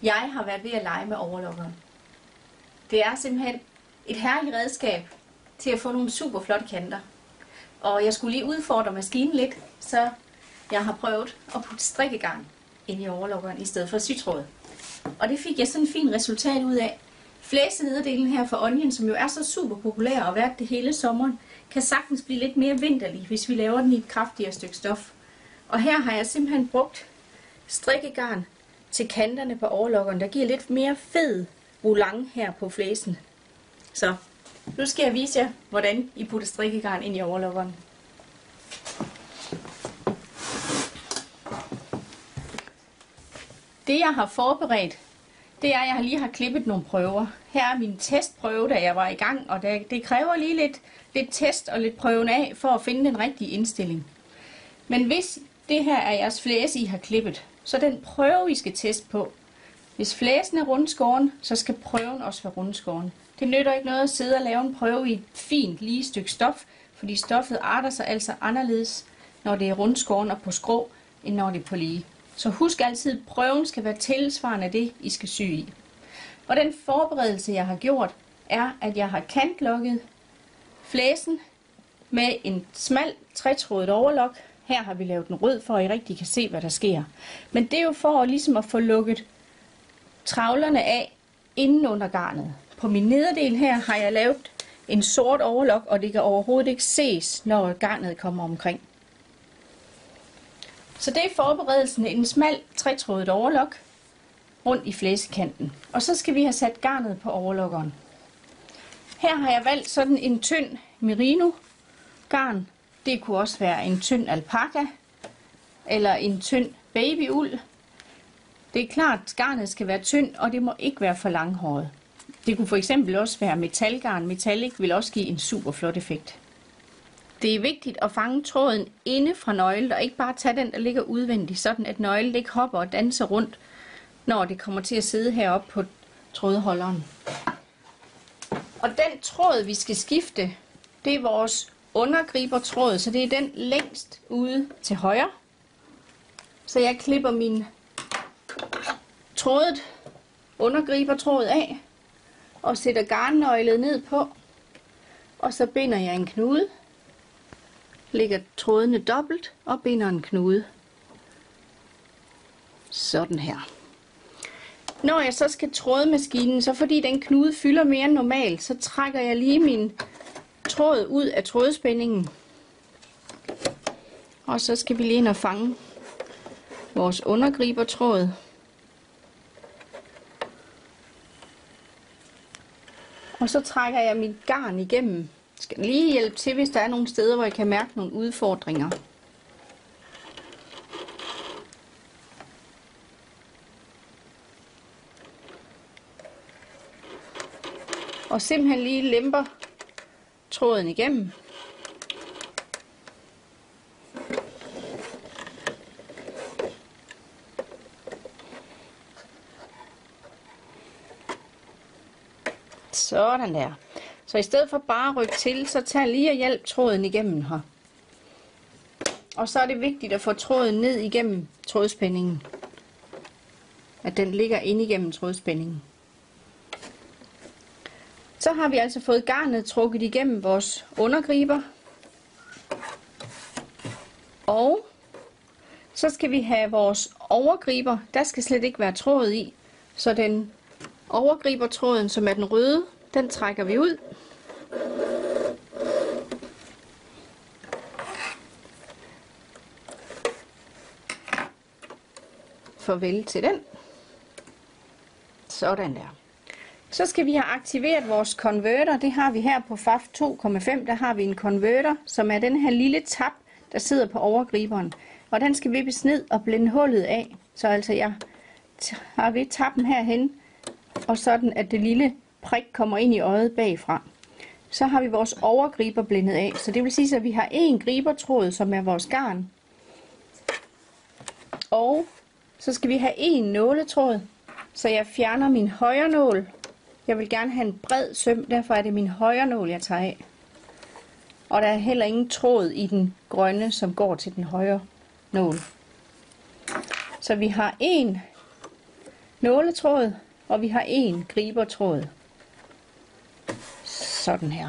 Jeg har været ved at lege med overlokkeren. Det er simpelthen et herligt redskab til at få nogle super flotte kanter. Og jeg skulle lige udfordre maskinen lidt, så jeg har prøvet at putte strikkegarn ind i overlokkeren i stedet for sytråd. Og det fik jeg sådan et fint resultat ud af. Flæsenederdelen her for Onion, som jo er så super populær og været det hele sommeren, kan sagtens blive lidt mere vinterlig, hvis vi laver den i et kraftigere stykke stof. Og her har jeg simpelthen brugt strikkegarn til kanterne på overlokkeren, der giver lidt mere fed roulant her på flæsen. Så nu skal jeg vise jer, hvordan I putter strikkegarn ind i overlokkeren. Det jeg har forberedt, det er, at jeg lige har klippet nogle prøver. Her er min testprøve, da jeg var i gang, og det kræver lige lidt test og lidt prøven af, for at finde den rigtige indstilling. Men hvis det her er jeres flæse, I har klippet, så den prøve, I skal teste på. Hvis flæsen er rundskåren, så skal prøven også være rundskåren. Det nytter ikke noget at sidde og lave en prøve i et fint lige stykke stof, fordi stoffet arter sig altså anderledes, når det er rundskåren og på skrå, end når det er på lige. Så husk altid, at prøven skal være tilsvarende det, I skal sy i. Og den forberedelse, jeg har gjort, er, at jeg har kantlokket flæsen med en smal tretrådet overlok. Her har vi lavet den rød, for at I rigtig kan se, hvad der sker. Men det er jo for ligesom at få lukket travlerne af inden under garnet. På min nederdel her har jeg lavet en sort overlok, og det kan overhovedet ikke ses, når garnet kommer omkring. Så det er forberedelsen, en smal tretrådet overlok rundt i flæsekanten. Og så skal vi have sat garnet på overlokkeren. Her har jeg valgt sådan en tynd merino garn. Det kunne også være en tynd alpaka eller en tynd babyuld. Det er klart, at garnet skal være tynd, og det må ikke være for langhåret. Det kunne for eksempel også være metalgarn. Metallic vil også give en super flot effekt. Det er vigtigt at fange tråden inde fra nøglen, og ikke bare tage den, der ligger udvendigt, sådan at nøglen ikke hopper og danser rundt, når det kommer til at sidde heroppe på trådholderen. Og den tråd, vi skal skifte, det er vores undergribertråd, så det er den længst ude til højre. Så jeg klipper min trådet undergribertråd af og sætter garnnøglet ned på, og så binder jeg en knude. Lægger trådene dobbelt og binder en knude. Sådan her. Når jeg så skal tråde maskinen, så fordi den knude fylder mere end normalt, så trækker jeg lige min tråd ud af trådspændingen. Og så skal vi lige ind og fange vores undergribertråd. Og så trækker jeg mit garn igennem. Jeg skal lige hjælpe til, hvis der er nogle steder, hvor jeg kan mærke nogle udfordringer. Og simpelthen lige lemper tråden igennem. Sådan der. Så i stedet for bare at rykke til, så tag lige og hjælp tråden igennem her. Og så er det vigtigt at få tråden ned igennem trådspændingen. At den ligger ind igennem trådspændingen. Så har vi altså fået garnet trukket igennem vores undergriber. Og så skal vi have vores overgriber. Der skal slet ikke være tråd i. Så den overgribertråden, som er den røde, den trækker vi ud. Farvel til den. Sådan der. Så skal vi have aktiveret vores konverter. Det har vi her på FAF 2,5. Der har vi en konverter, som er den her lille tab, der sidder på overgriberen. Og den skal vippes ned og blænde hullet af. Så altså jeg har ved tappen herhen, og sådan at det lille prik kommer ind i øjet bagfra. Så har vi vores overgriber blændet af. Så det vil sige, at vi har en gribertråd, som er vores garn. Og så skal vi have en nåletråd. Så jeg fjerner min højre nål. Jeg vil gerne have en bred søm, derfor er det min højre nål, jeg tager af. Og der er heller ingen tråd i den grønne, som går til den højre nål. Så vi har en nåletråd, og vi har 1 gribertråd. Sådan her.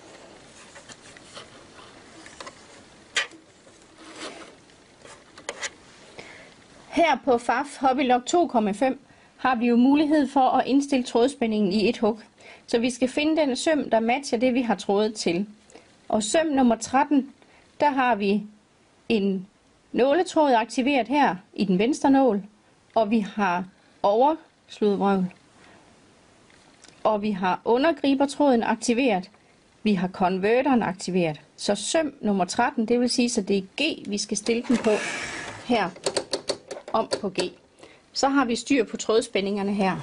Her på FAF Hobbylog 2,5 har vi jo mulighed for at indstille trådspændingen i et hug. Så vi skal finde den søm, der matcher det, vi har trådet til. Og søm nummer 13, der har vi en nåletråd aktiveret her i den venstre nål, og vi har oversludvrøvl, og vi har undergribertråden aktiveret, vi har konverteren aktiveret. Så søm nummer 13, det vil sige, så det er G, vi skal stille den på her, om på G. Så har vi styr på trådspændingerne her.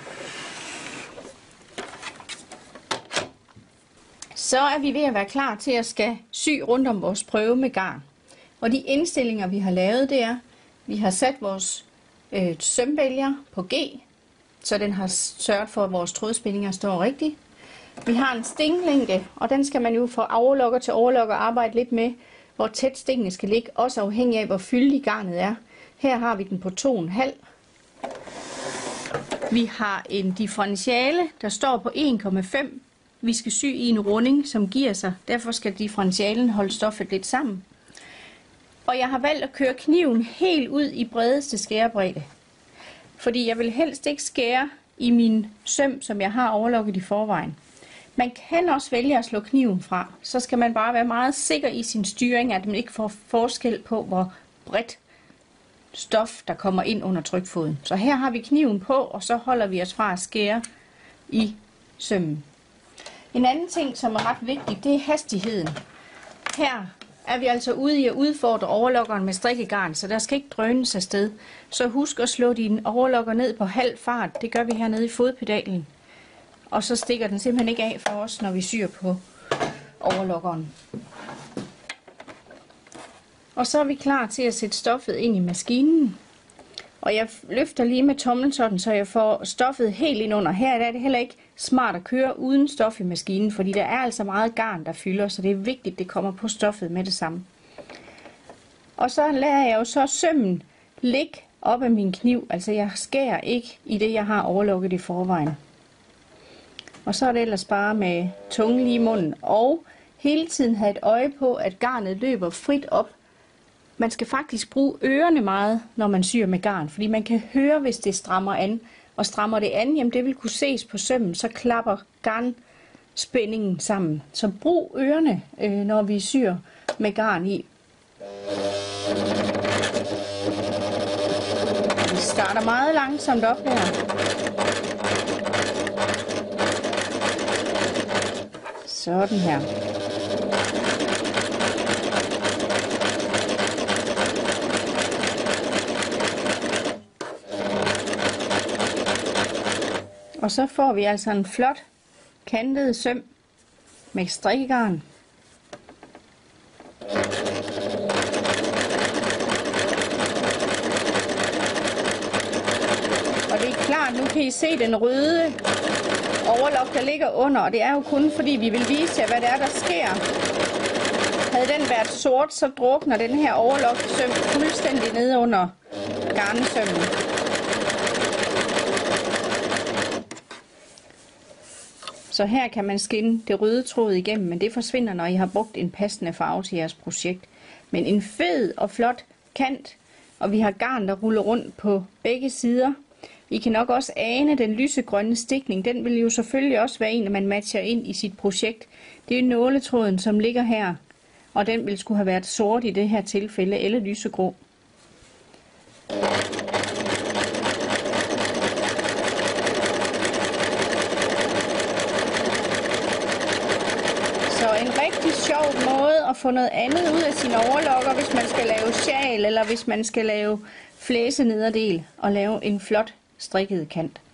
Så er vi ved at være klar til at skal sy rundt om vores prøve med garn. Og de indstillinger, vi har lavet, det er, vi har sat vores sømvælger på G, så den har sørget for, at vores trådspændinger står rigtigt. Vi har en stinglængde, og den skal man jo fra overlokker til overlokker arbejde lidt med, hvor tæt stingene skal ligge, også afhængig af, hvor fyldig garnet er. Her har vi den på 2,5. Vi har en differentiale, der står på 1,5. Vi skal sy i en runding, som giver sig. Derfor skal differentialen holde stoffet lidt sammen. Og jeg har valgt at køre kniven helt ud i bredeste skærebredde. Fordi jeg vil helst ikke skære i min søm, som jeg har overlukket i forvejen. Man kan også vælge at slå kniven fra. Så skal man bare være meget sikker i sin styring, at man ikke får forskel på, hvor bredt stof, der kommer ind under trykfoden. Så her har vi kniven på, og så holder vi os fra at skære i sømmen. En anden ting, som er ret vigtig, det er hastigheden. Her er vi altså ude i at udfordre overlokkeren med strikkegarn, så der skal ikke drønes afsted. Så husk at slå din overlokker ned på halv fart. Det gør vi hernede i fodpedalen. Og så stikker den simpelthen ikke af for os, når vi syr på overlokkeren. Og så er vi klar til at sætte stoffet ind i maskinen. Og jeg løfter lige med tommeltotten, så jeg får stoffet helt ind under. Her er det heller ikke smart at køre uden stof i maskinen, fordi der er altså meget garn, der fylder, så det er vigtigt, at det kommer på stoffet med det samme. Og så lader jeg jo så sømmen ligge op ad min kniv, altså jeg skærer ikke i det, jeg har overlukket i forvejen. Og så er det ellers bare med tungen lige i munden, og hele tiden have et øje på, at garnet løber frit op. Man skal faktisk bruge ørerne meget, når man syr med garn, fordi man kan høre, hvis det strammer an. Og strammer det an, jamen det vil kunne ses på sømmen, så klapper garnspændingen sammen. Så brug ørerne, når vi syr med garn i. Vi starter meget langsomt op her. Sådan her. Og så får vi altså en flot kantet søm med strikkegarn. Og det er klart, nu kan I se den røde overlok, der ligger under, og det er jo kun fordi vi vil vise jer, hvad det er, der sker. Havde den været sort, så drukner den her overlok søm fuldstændig ned under garnsømmen. Så her kan man skinne det røde tråd igennem, men det forsvinder, når I har brugt en passende farve til jeres projekt. Men en fed og flot kant, og vi har garn, der ruller rundt på begge sider. I kan nok også ane den lysegrønne stikning. Den vil jo selvfølgelig også være en, man matcher ind i sit projekt. Det er nåletråden, som ligger her, og den vil skulle have været sort i det her tilfælde, eller lysegrå. Så en rigtig sjov måde at få noget andet ud af sine overlokker, hvis man skal lave sjal, eller hvis man skal lave flæsenederdel og lave en flot strikket kant.